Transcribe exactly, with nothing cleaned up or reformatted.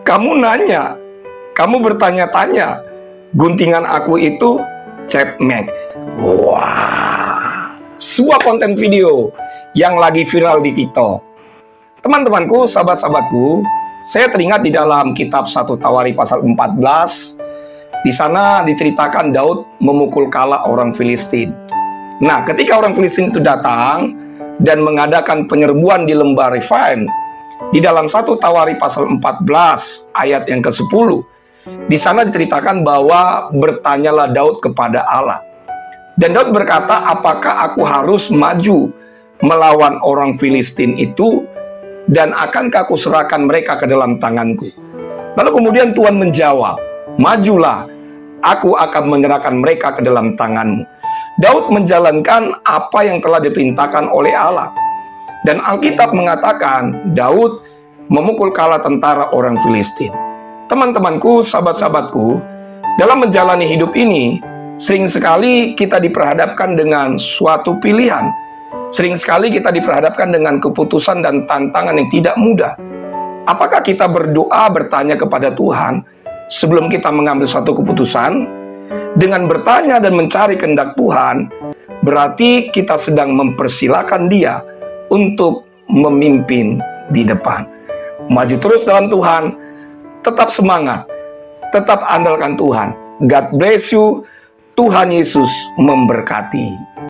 Kamu nanya, kamu bertanya-tanya, guntingan aku itu cepmek. Wah, sebuah konten video yang lagi viral di TikTok. Teman-temanku, sahabat-sahabatku, saya teringat di dalam kitab satu Tawari pasal empat belas. Di sana diceritakan Daud memukul kala orang Filistin. Nah, ketika orang Filistin itu datang dan mengadakan penyerbuan di lembah Refaim, di dalam satu Tawari pasal empat belas ayat yang kesepuluh, di sana diceritakan bahwa bertanyalah Daud kepada Allah. Dan Daud berkata, apakah aku harus maju melawan orang Filistin itu, dan akankah aku serahkan mereka ke dalam tanganku? Lalu kemudian Tuhan menjawab, majulah, aku akan menyerahkan mereka ke dalam tanganmu. Daud menjalankan apa yang telah diperintahkan oleh Allah. Dan Alkitab mengatakan Daud memukul kala tentara orang Filistin. Teman-temanku, sahabat-sahabatku, dalam menjalani hidup ini, sering sekali kita diperhadapkan dengan suatu pilihan. Sering sekali kita diperhadapkan dengan keputusan dan tantangan yang tidak mudah. Apakah kita berdoa bertanya kepada Tuhan sebelum kita mengambil suatu keputusan? Dengan bertanya dan mencari kehendak Tuhan, berarti kita sedang mempersilahkan Dia untuk memimpin di depan. Maju terus dalam Tuhan, tetap semangat, tetap andalkan Tuhan. God bless you. Tuhan Yesus memberkati.